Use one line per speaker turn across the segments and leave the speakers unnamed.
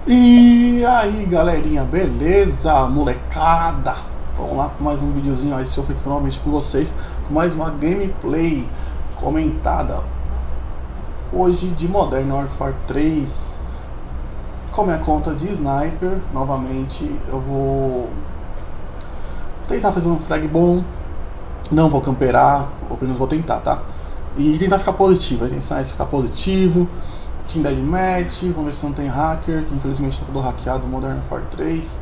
E aí galerinha, beleza? Molecada, vamos lá com mais um videozinho aí, se eu fico finalmente com vocês, com mais uma gameplay comentada hoje de Modern Warfare 3 com minha conta de Sniper. Novamente eu vou tentar fazer um frag bom, não vou camperar, ou pelo menos vou tentar, tá? E tentar ficar positivo, a intenção é ficar positivo. Team Deathmatch, vamos ver se não tem hacker, que infelizmente está tudo hackeado no Modern Warfare 3.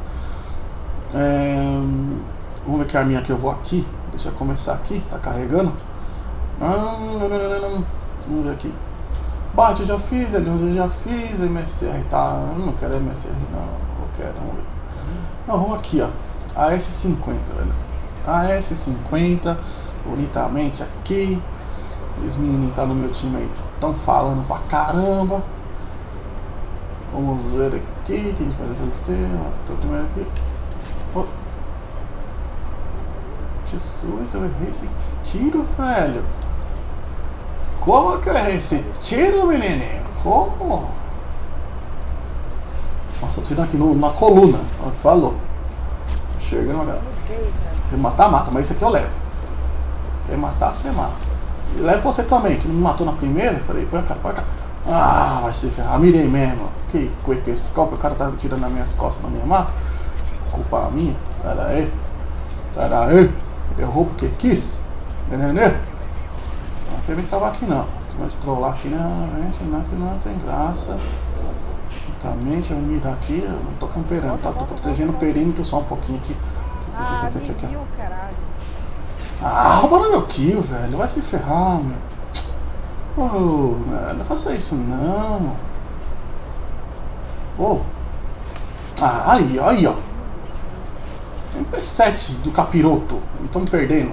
Vamos ver que arminha que eu vou aqui. Deixa eu começar aqui, tá carregando. Vamos ver aqui. Bate eu já fiz, L11 eu já fiz, MSR tá. Eu não quero MSR não, eu quero, vamos ver. Não, vamos aqui ó. AS50, velho. AS50, bonitamente aqui. Os meninos tá no meu time aí, estão falando pra caramba. Vamos ver aqui o que a gente vai fazer. Tô primeiro aqui. Oh. Jesus, eu errei esse tiro, velho. Como que eu errei esse tiro, menininho? Como? Nossa, eu tô tirando aqui na coluna. Falou. Chegando agora. Quer matar, mata, mas isso aqui eu levo. Quer matar, você mata. E leva você também, que não me matou na primeira. Peraí, põe a cara, põe a cara. Ah, vai se ferrar, mirei mesmo. Que esse copo, o cara tá tirando nas minhas costas, na minha mata. Culpa minha, sai daí. Sai daí. Errou porque quis. Entendeu? Não quer vir travar aqui não. Tu vai te trollar aqui não, gente, não, que não tem graça. Exatamente, eu vou mirar aqui, eu não tô camperando, tá? Tô protegendo o perímetro só um pouquinho aqui.
Aqui.
Ah, roubaram meu kill, velho. Vai se ferrar, meu. Oh, não faça isso, não. Oh. Ah, aí, aí, ó. Tem P7 do capiroto. E estamos perdendo.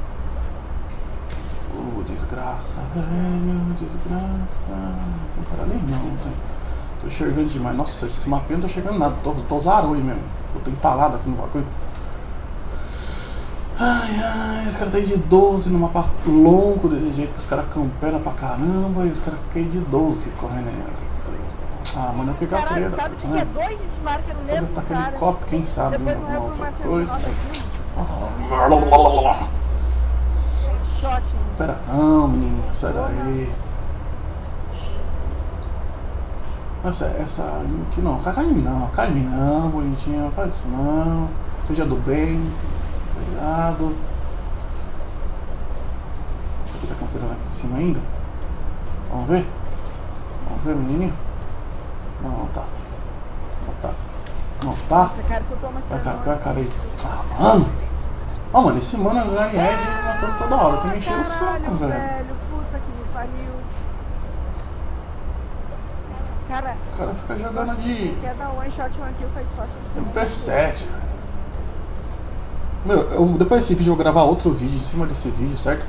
Oh, desgraça, velho. Desgraça. Não tem cara ali, não. Tem. Tô enxergando demais. Nossa, esse mapinha não tô enxergando nada. Tô zaroi mesmo. Eu tô entalado aqui no bagulho. Ai, os caras tá aí de 12 no mapa longo desse jeito, que os caras camperam pra caramba e os caras caem de 12 correndo aí. Ah, mano, eu pegar a preda,
sabe que
né?
é dois desmarques no mesmo
Tá
cara.
helicóptero, quem sabe, alguma outra coisa.
Shot.
Pera não, menininho, sai daí. Essa arma aqui não, cai em mim não, bonitinho, não faz isso não. Seja do bem. Cuidado. Isso aqui tá camperando aqui em cima ainda. Vamos ver? Vamos ver, menininho? Não tá. Não tá. Não tá. Vai, cara aí. Ah, mano! Ó, mano, esse mano é Granny Red ele matando toda hora. Tem que encher o saco, velho.
Puta que me pariu. Cara,
O cara fica jogando de
quer dar one shot, one kill, faz fácil.
MP7, velho. Meu, depois desse vídeo eu vou gravar outro vídeo em cima desse vídeo, certo?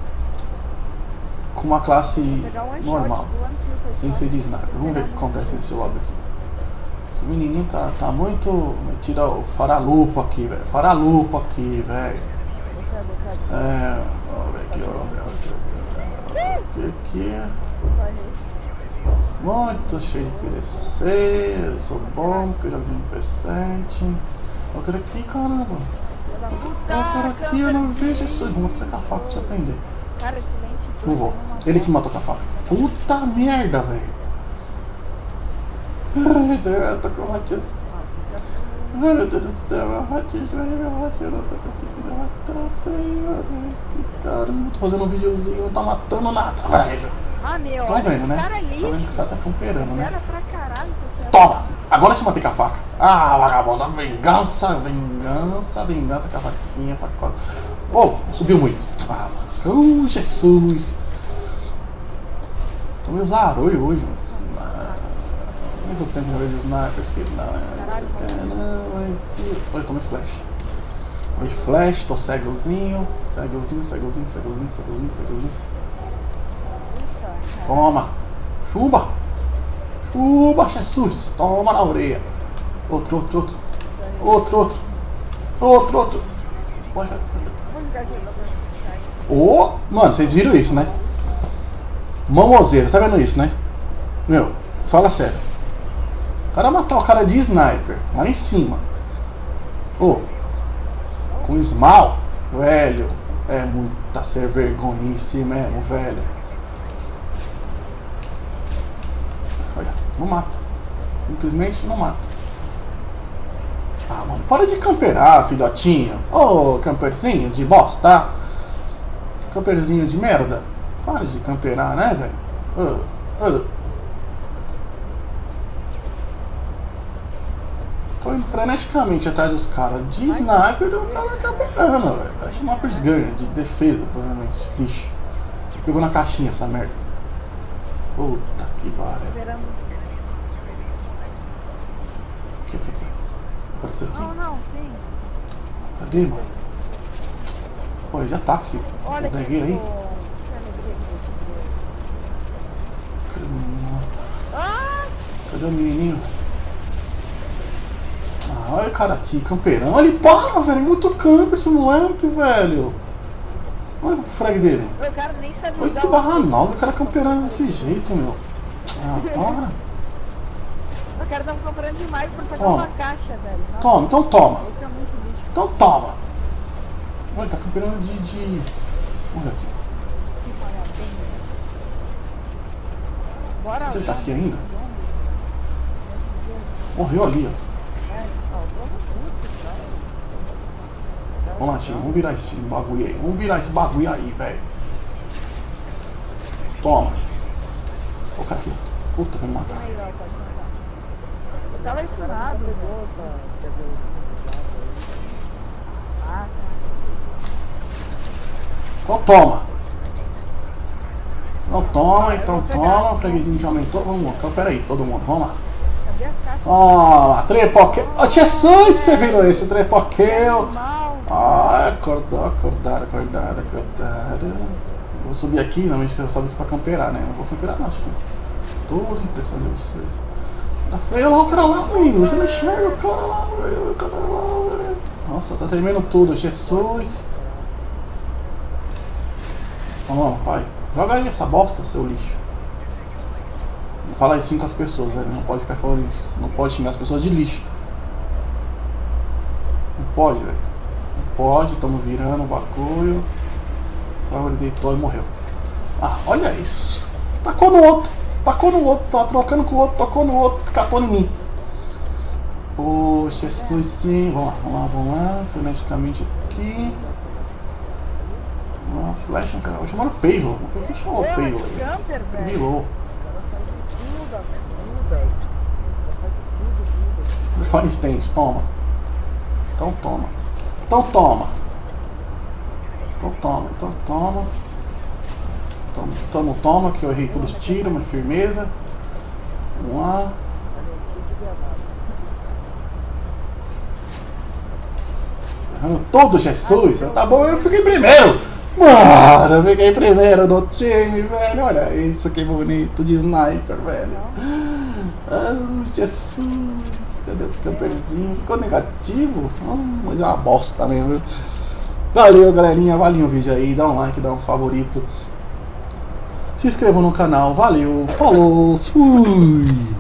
Com uma classe normal, sem ser de sniper. Vamos ver o que acontece nesse lobby aqui. Esse menininho tá muito... Tira o faralupa aqui, velho. Faralupa aqui, velho. Vamos ver aqui, aqui. Muito cheio de crescer. Eu sou bom porque eu jogo de MP7. Eu quero aqui, caramba. Eu quero aqui, eu não vejo isso. Vamos fazer com a faca pra você aprender. Não vou. Ele que matou com a faca. Puta merda, velho. Ai, eu tô com o Hot. Ai, meu Deus do céu, meu Hot, eu não tô conseguindo matar, velho. Que caramba, tô fazendo um videozinho, não tá matando nada, velho.
Ah, meu.
Vocês estão vendo, né?
Cara
Estão vendo que os caras tá camperando, né?
pra caralho,
Toma! Agora eu matei com a faca. Ah, vagabunda, vingança com a faquinha, facosa. Oh, subiu muito. Ah, oh, Jesus. Tô meio zaroi hoje, mano. Mas eu tenho que jogar de sniper, que não. Olha, tomei flash. Tomei flash, tô cegozinho. Cegozinho. Toma! Chuba! Chuba, Jesus! Toma na orelha! Outro! Ô, mano, vocês viram isso, né? Mamozeiro, tá vendo isso, né? Meu, fala sério. O cara matar o cara de sniper, lá em cima. Ô, com Small, velho, é muita ser vergonhice mesmo, velho. Olha, não mata. Simplesmente não mata. Ah, mano, para de camperar, filhotinho. Ô, camperzinho de bosta. Camperzinho de merda. Para de camperar, né, velho? Tô indo freneticamente atrás dos caras de sniper e o cara camperando, velho. Parece uma Prisgunner de defesa, provavelmente. Lixo. Pegou na caixinha essa merda. Puta que pariu. O que? Apareceu aqui?
Não, sim.
Cadê, mano? Pô, já táxi.
Olha
o
aqui.
aí. Cadê o menino lá? Cadê o menininho? Ah, olha o cara aqui, camperando. Olha ele, para, velho. Muito camper esse moleque, velho. Olha o frag dele.
O cara nem sabe
8/9, o cara camperando desse jeito, meu. Ah, para.
O cara tava comprando demais por pagar uma caixa, velho. Nossa.
Toma, então toma.
Esse é muito lixo.
Então toma. Olha, tá camperando de... Olha aqui.
Que parabéns. Bora.
Ele tá aqui ainda? Morreu ali, ó. Vamos lá, time. Vamos virar esse bagulho aí. Vamos virar esse bagulho aí, velho. Toma. Ô, cara aqui. Puta, vai me matar.
Eu tava ensinado.
Então toma. Então toma, então toma. O freguesinho já aumentou. Vamos lá. Então, pera aí, todo mundo. Vamos lá.
Cadê as caixas?
Toma. Trepoquel. Ô, Jesus, você virou esse Trepoquel. Ah, acordaram. Vou subir aqui, não, mas eu sobe aqui pra camperar, né? Não vou camperar não, acho que toda a impressão de vocês. Tá feio lá o cara lá, menino. Você não enxerga o cara lá, velho. O cara lá, velho. Nossa, tá tremendo tudo, Jesus. Vamos, pai. Joga aí essa bosta, seu lixo. Não fala assim com as pessoas, velho. Não pode ficar falando isso. Não pode xingar as pessoas de lixo. Não pode, velho. Não pode, estamos virando o bagulho. Ele deitou e morreu. Ah, olha isso. Tacou no outro. Tá trocando com o outro, tocou no outro, catou em mim. Ô, Jesus, sim. Vamos lá. Freneticamente aqui. Uma flecha, cara. Vou chamar o Payload. Por que chamou o Payload? Payload. Fire Stand, toma. Então toma. Toma, que eu errei todos os tiros, mas firmeza. Vamos lá. Errando todo, Jesus. Tá bom, eu fiquei primeiro. Mano, eu fiquei primeiro do time, velho. Olha isso, que bonito de sniper, velho. Ah, Jesus. Cadê o camperzinho? Ficou negativo? Mas é uma bosta mesmo. Valeu, galerinha. Valeu o vídeo aí. Dá um like, dá um favorito. Se inscrevam no canal. Valeu. Falou. Fui.